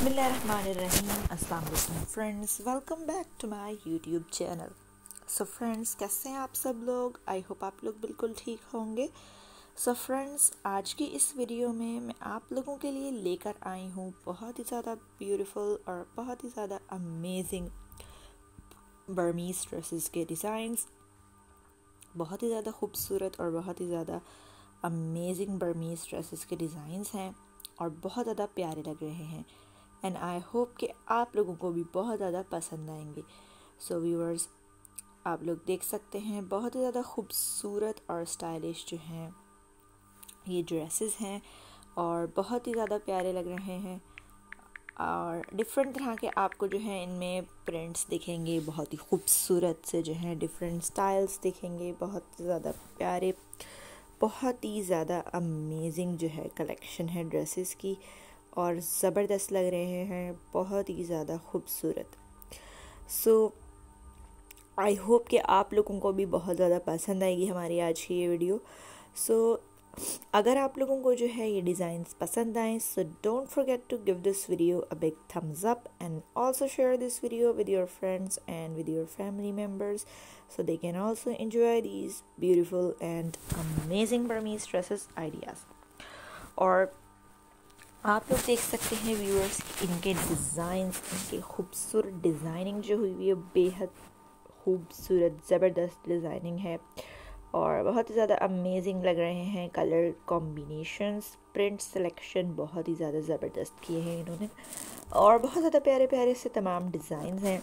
बिस्मिल्लाहिर्रहमानिर्रहीम। अस्सलाम वालेकुम friends, welcome back to my YouTube channel. So friends, कैसे हैं आप सब लोग? आई होप आप लोग बिल्कुल ठीक होंगे। सो फ्रेंड्स, आज की इस वीडियो में मैं आप लोगों के लिए लेकर आई हूँ बहुत ही ज़्यादा ब्यूटीफुल और बहुत ही ज़्यादा अमेजिंग बर्मीज़ ड्रेसेस के डिज़ाइंस। बहुत ही ज़्यादा खूबसूरत और बहुत ही ज़्यादा अमेजिंग बर्मीज़ ड्रेसेस के डिज़ाइंस हैं और बहुत ज़्यादा प्यारे लग रहे हैं। एंड आई होप कि आप लोगों को भी बहुत ज़्यादा पसंद आएंगे। सो व्यूअर्स, आप लोग देख सकते हैं बहुत ही ज़्यादा खूबसूरत और स्टाइलिश जो हैं ये ड्रेसेस हैं और बहुत ही ज़्यादा प्यारे लग रहे हैं। और डिफरेंट तरह के आपको जो है इनमें प्रिंट्स दिखेंगे, बहुत ही खूबसूरत से जो हैं डिफरेंट स्टाइल्स दिखेंगे, बहुत ज़्यादा प्यारे, बहुत ही ज़्यादा अमेजिंग जो है कलेक्शन है ड्रेसेस की और ज़बरदस्त लग रहे हैं, बहुत ही ज़्यादा खूबसूरत। सो आई होप कि आप लोगों को भी बहुत ज़्यादा पसंद आएगी हमारी आज की ये वीडियो। सो अगर आप लोगों को जो है ये डिज़ाइंस पसंद आए, so don't forget to give this video a big thumbs up and also share this video with your friends and with your family members so they can also enjoy these beautiful and amazing Burmese dresses ideas। और आप लोग देख सकते हैं viewers, इनके designs, इनके खूबसूरत designing जो हुई है बेहद खूबसूरत ज़बरदस्त डिज़ाइनिंग है और बहुत ही ज़्यादा अमेजिंग लग रहे हैं। कलर कॉम्बिनेशंस, प्रिंट सिलेक्शन बहुत ही ज़्यादा ज़बरदस्त किए हैं इन्होंने और बहुत ज़्यादा प्यारे प्यारे से तमाम डिज़ाइंस हैं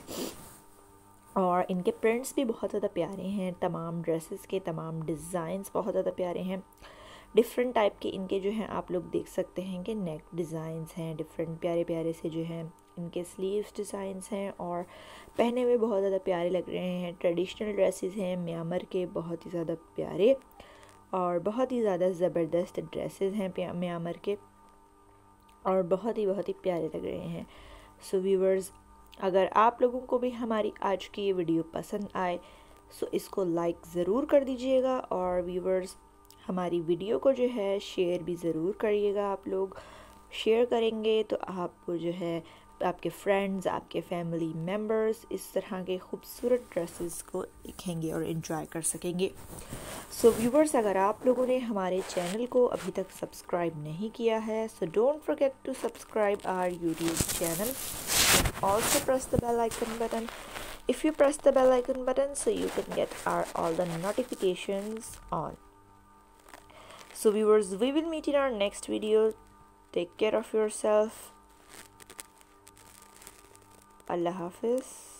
और इनके प्रिंट्स भी बहुत ज़्यादा प्यारे हैं। तमाम ड्रेसेस के तमाम डिज़ाइंस बहुत ज़्यादा प्यारे हैं। डिफरेंट टाइप के इनके जो हैं आप लोग देख सकते हैं कि नेक डिज़ाइंस हैं, डिफरेंट प्यारे प्यारे से जो हैं इनके स्लीव्स डिज़ाइंस हैं और पहने हुए बहुत ज़्यादा प्यारे लग रहे हैं। ट्रेडिशनल ड्रेसेस हैं म्यांमार के, बहुत ही ज़्यादा प्यारे और बहुत ही ज़्यादा ज़बरदस्त ड्रेसेस हैं म्यांमार के और बहुत ही प्यारे लग रहे हैं। सो व्यूअर्स, अगर आप लोगों को भी हमारी आज की ये वीडियो पसंद आए सो इसको लाइक ज़रूर कर दीजिएगा और व्यूअर्स हमारी वीडियो को जो है शेयर भी ज़रूर करिएगा। आप लोग शेयर करेंगे तो आपको जो है आपके फ्रेंड्स, आपके फैमिली मेम्बर्स इस तरह के खूबसूरत ड्रेसेस को देखेंगे और एंजॉय कर सकेंगे। सो व्यूअर्स, अगर आप लोगों ने हमारे चैनल को अभी तक सब्सक्राइब नहीं किया है so don't forget to subscribe our YouTube channel and also press the bell icon button. If you press the bell icon button so you can get all the notifications on. So viewers, we will meet in our next video. Take care of yourself. Allah Hafiz.